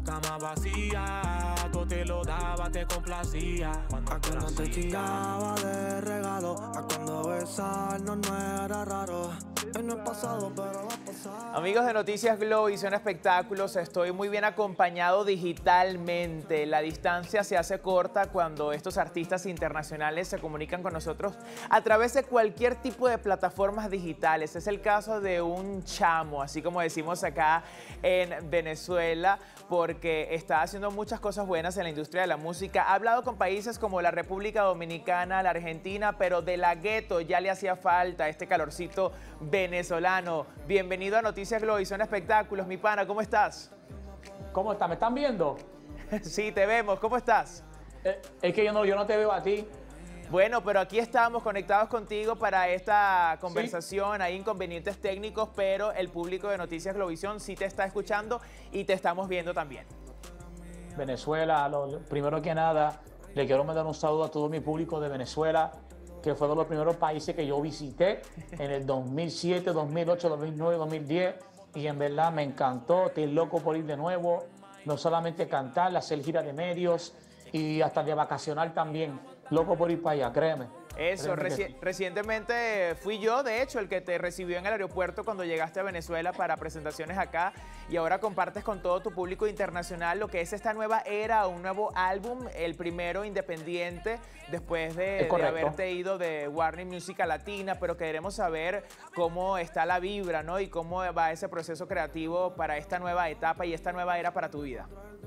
cama vacía, tú te lo daba, te complacía. A cuando te chingaba de regalo, a cuando besarnos no era raro. Hoy no es pasado, pero va a pasar. Amigos de Noticias Globovisión Espectáculos, estoy muy bien acompañado digitalmente. La distancia se hace corta cuando estos artistas internacionales se comunican con nosotros a través de cualquier tipo de plataformas digitales. Es el caso de un chamo, así como decimos acá en Venezuela, porque está haciendo muchas cosas buenas en la industria de la música. Ha hablado con países como la República Dominicana, la Argentina, pero De La Ghetto ya le hacía falta este calorcito venezolano. Bienvenido a Noticias Globovisión Espectáculos, mi pana, ¿cómo estás? ¿Cómo estás? ¿Me están viendo? Sí, te vemos, ¿cómo estás? Es que yo no te veo a ti. Bueno, pero aquí estamos conectados contigo para esta conversación. ¿Sí? Hay inconvenientes técnicos, pero el público de Noticias Globovisión sí te está escuchando y te estamos viendo también. Venezuela, primero que nada, le quiero mandar un saludo a todo mi público de Venezuela, que fue de los primeros países que yo visité en el 2007, 2008, 2009, 2010. Y en verdad me encantó, estoy loco por ir de nuevo. No solamente cantar, hacer gira de medios y hasta de vacacionar también. Loco por ir para allá, créeme. Eso, recientemente fui yo, de hecho, el que te recibió en el aeropuerto cuando llegaste a Venezuela para presentaciones acá, y ahora compartes con todo tu público internacional lo que es esta nueva era, un nuevo álbum, el primero independiente después de haberte ido de Warner Music Latina, pero queremos saber cómo está la vibra, ¿no? Y cómo va ese proceso creativo para esta nueva etapa y esta nueva era para tu vida.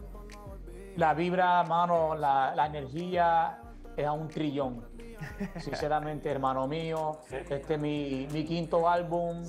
La vibra, mano, la energía es a un trillón. Sinceramente, hermano mío, este es mi quinto álbum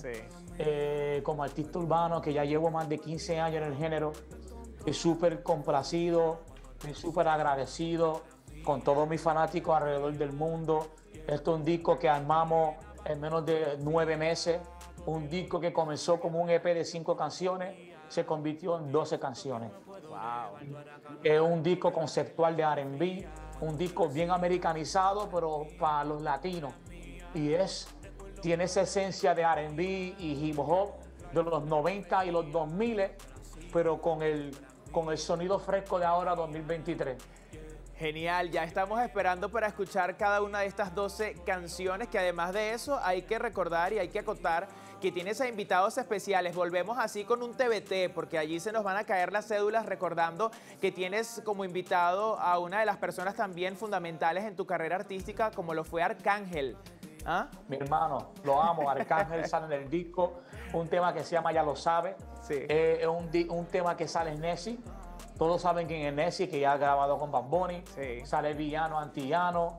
como artista urbano, que ya llevo más de 15 años en el género. Estoy súper complacido, estoy súper agradecido con todos mis fanáticos alrededor del mundo. Este es un disco que armamos en menos de 9 meses, un disco que comenzó como un EP de 5 canciones, se convirtió en 12 canciones. Wow. Es un disco conceptual de R&B, un disco bien americanizado, pero para los latinos. Y tiene esa esencia de R&B y hip hop de los 90 y los 2000, pero con el sonido fresco de ahora, 2023. Genial, ya estamos esperando para escuchar cada una de estas 12 canciones, que además de eso hay que recordar y hay que acotar que tienes a invitados especiales. Volvemos así con un TBT, porque allí se nos van a caer las cédulas, recordando que tienes como invitado a una de las personas también fundamentales en tu carrera artística, como lo fue Arcángel. ¿Ah? Mi hermano, lo amo. Arcángel sale en el disco, un tema que se llama Ya Lo Sabe. Sí. Es un tema que sale en Nessie. Todos saben quién es Nessie, que ya ha grabado con Bad Bunny. Sí. Sale Villano, Antillano.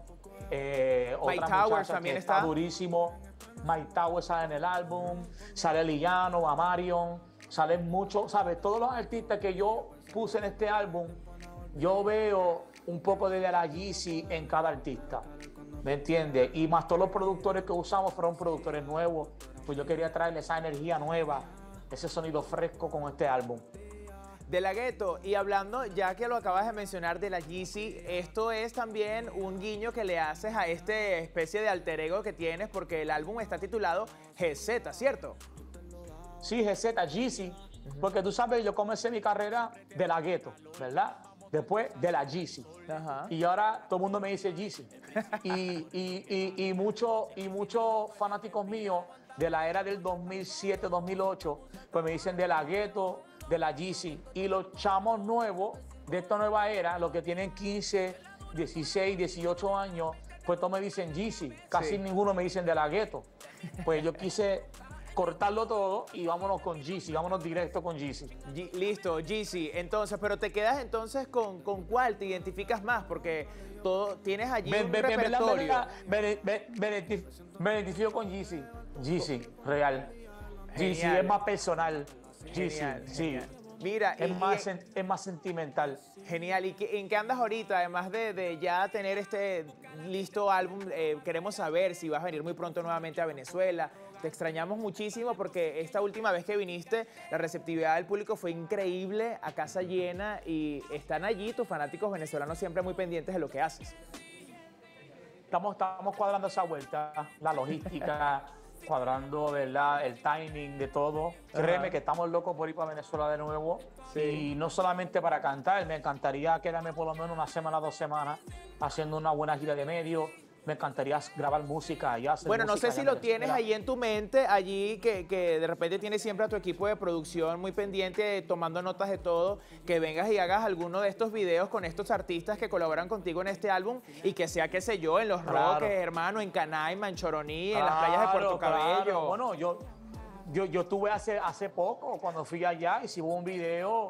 Mike Towers también está durísimo. Mike Towers sale en el álbum. Sale Lillano, Amarion. Salen muchos, ¿sabes? Todos los artistas que yo puse en este álbum, yo veo un poco de la Yeezy en cada artista. ¿Me entiendes? Y más todos los productores que usamos fueron productores nuevos. Pues yo quería traerle esa energía nueva, ese sonido fresco con este álbum. De La Ghetto, y hablando, ya que lo acabas de mencionar, de la Yeezy, esto es también un guiño que le haces a esta especie de alter ego que tienes, porque el álbum está titulado GZ, ¿cierto? Sí, GZ, Yeezy, porque tú sabes, yo comencé mi carrera de La Ghetto, ¿verdad? Después de la Yeezy. Ajá. Y ahora todo el mundo me dice Yeezy. Y muchos fanáticos míos de la era del 2007, 2008, pues me dicen de La Ghetto, de la Yeezy. Y los chamos nuevos de esta nueva era, los que tienen 15, 16, 18 años, pues todos me dicen Yeezy. Casi ninguno me dicen de La Ghetto. Pues yo quise cortarlo todo y vámonos con Yeezy, vámonos directo con Yeezy. Listo, Yeezy. Entonces, pero te quedas entonces con cuál te identificas más, porque todo tienes allí un repertorio. Me identifico con Yeezy. Yeezy, real. Yeezy es más personal. Yeezy, sí. Mira, es más sentimental. Genial. ¿Y en qué andas ahorita? Además de ya tener este listo álbum, queremos saber si vas a venir muy pronto nuevamente a Venezuela. Te extrañamos muchísimo porque esta última vez que viniste, la receptividad del público fue increíble, a casa llena, y están allí tus fanáticos venezolanos siempre muy pendientes de lo que haces. Estamos cuadrando esa vuelta, la logística, cuadrando, ¿verdad? El timing de todo. Créeme que estamos locos por ir para Venezuela de nuevo. Sí. Y no solamente para cantar, me encantaría quedarme por lo menos una semana, 2 semanas haciendo una buena gira de medios. Me encantaría grabar música allá. Bueno, no sé si lo tienes Venezuela. allí en tu mente, allí que de repente tienes siempre a tu equipo de producción muy pendiente, tomando notas de todo, que vengas y hagas alguno de estos videos con estos artistas que colaboran contigo en este álbum y que sea, qué sé yo, en Los Roques, hermano, en Canaima, en Choroní, en las playas de Puerto Cabello. Bueno, yo estuve hace poco, cuando fui allá, hicimos un video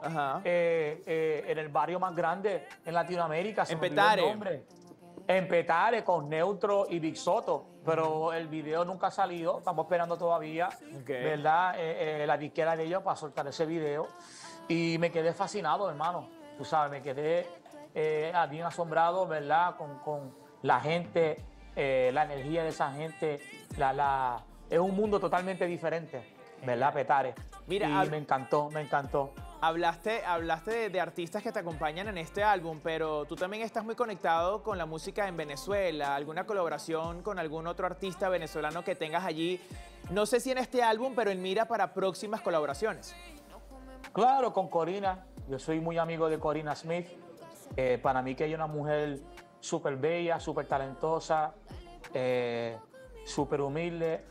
en el barrio más grande en Latinoamérica. En Petare. En Petare, con Neutro y Big Soto, pero el video nunca ha salido, estamos esperando todavía, ¿verdad? La disquera de ellos para soltar ese video y me quedé fascinado, hermano, tú sabes, me quedé bien asombrado, ¿verdad? Con la gente, la energía de esa gente, es un mundo totalmente diferente, ¿verdad, Petare? Mira, y me encantó. Hablaste de artistas que te acompañan en este álbum, pero tú también estás muy conectado con la música en Venezuela. ¿Alguna colaboración con algún otro artista venezolano que tengas allí? No sé si en este álbum, pero en mira para próximas colaboraciones. Claro, con Corina. Yo soy muy amigo de Corina Smith. Para mí que ella es una mujer súper bella, súper talentosa, súper humilde.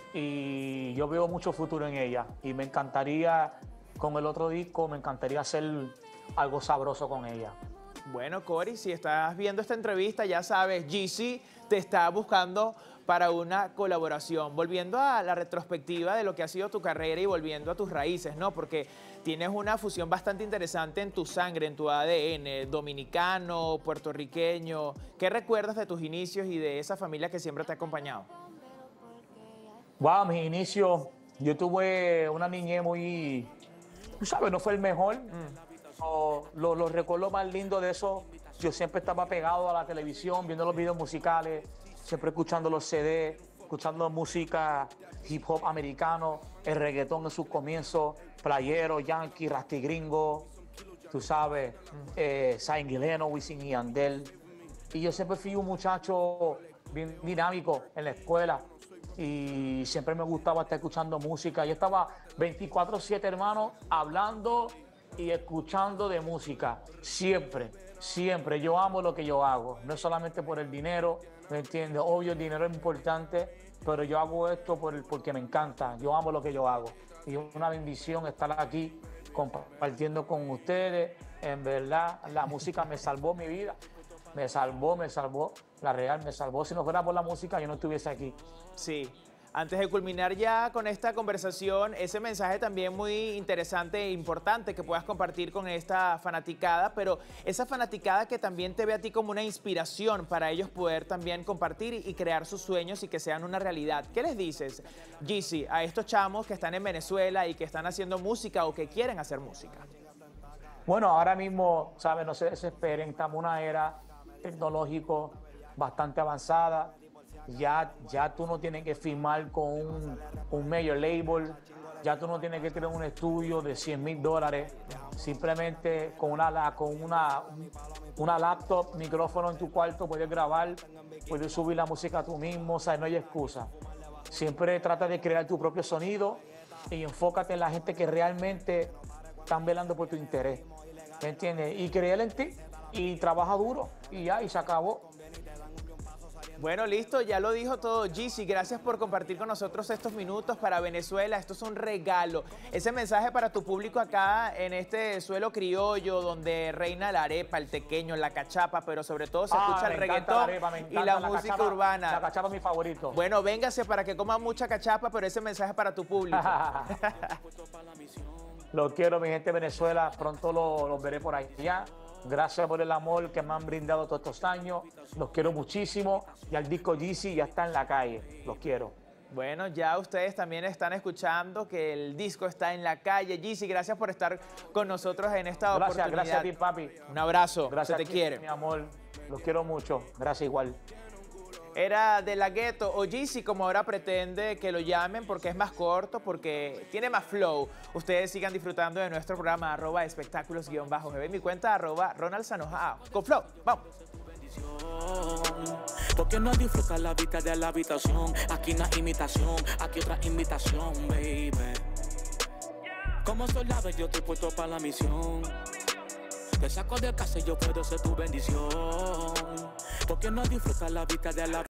Y yo veo mucho futuro en ella. Y me encantaría... Con el otro disco me encantaría hacer algo sabroso con ella. Bueno, Cory, si estás viendo esta entrevista, ya sabes, Jeezy te está buscando para una colaboración. Volviendo a la retrospectiva de lo que ha sido tu carrera y volviendo a tus raíces, ¿no? Porque tienes una fusión bastante interesante en tu sangre, en tu ADN, dominicano, puertorriqueño. ¿Qué recuerdas de tus inicios y de esa familia que siempre te ha acompañado? Wow, mis inicios, yo tuve una niñez muy... Tú sabes, no fue el mejor. Los recuerdos más lindos de eso, yo siempre estaba pegado a la televisión, viendo los videos musicales, siempre escuchando los CD, escuchando música hip hop americano, el reggaetón en sus comienzos, playero, yankee, rasti gringo, tú sabes, Zayn Guileno, Wisin y Yandel. Y yo siempre fui un muchacho bien dinámico en la escuela. Y siempre me gustaba estar escuchando música. Yo estaba 24/7, hermano, hablando y escuchando de música. Siempre, siempre. Yo amo lo que yo hago. No es solamente por el dinero, ¿me entiendes? Obvio, el dinero es importante, pero yo hago esto porque me encanta. Yo amo lo que yo hago. Y es una bendición estar aquí compartiendo con ustedes. En verdad, la música me salvó mi vida. Me salvó. La real me salvó. Si no fuera por la música, yo no estuviese aquí. Sí. Antes de culminar ya con esta conversación, ese mensaje también muy interesante e importante que puedas compartir con esta fanaticada, pero esa fanaticada que también te ve a ti como una inspiración para ellos poder también compartir y crear sus sueños y que sean una realidad. ¿Qué les dices, Jeezy, a estos chamos que están en Venezuela y que están haciendo música o que quieren hacer música? Bueno, ahora mismo, ¿sabes? No se desesperen, estamos en una era tecnológico bastante avanzada. Ya tú no tienes que firmar con un major label, ya tú no tienes que tener un estudio de $100,000. Simplemente con una laptop, micrófono en tu cuarto, puedes grabar, puedes subir la música tú mismo, o sea, no hay excusa. Siempre trata de crear tu propio sonido y enfócate en la gente que realmente están velando por tu interés, ¿me entiendes? Y creer en ti y trabaja duro y ya, y se acabó. Bueno, listo, ya lo dijo todo. Jeezy, gracias por compartir con nosotros estos minutos para Venezuela. Esto es un regalo. Ese mensaje para tu público acá en este suelo criollo donde reina la arepa, el tequeño, la cachapa, pero sobre todo se escucha el reggaetón y la música cachapa, urbana. La cachapa es mi favorito. Bueno, véngase para que coma mucha cachapa, pero ese mensaje para tu público. Los quiero, mi gente de Venezuela. Pronto los veré por allá. Gracias por el amor que me han brindado todos estos años. Los quiero muchísimo. Y al disco Jeezy ya está en la calle. Los quiero. Bueno, ya ustedes también están escuchando que el disco está en la calle. Jeezy, gracias por estar con nosotros en esta oportunidad. Gracias a ti, papi. Un abrazo. Gracias, se te quiere. Mi amor. Los quiero mucho. Gracias igual. Era De La Ghetto o Jeezy, como ahora pretende que lo llamen, porque es más corto, porque tiene más flow. Ustedes sigan disfrutando de nuestro programa @espectáculos_gb, mi cuenta @RonaldSanojao. Con flow, vamos. Porque no disfrutas la vista de la habitación. Aquí no hay imitación, aquí otra invitación, baby. Como soldado yo estoy puesto para la misión. Te saco del casa y yo puedo ser tu bendición. Porque no disfrutas la vista de la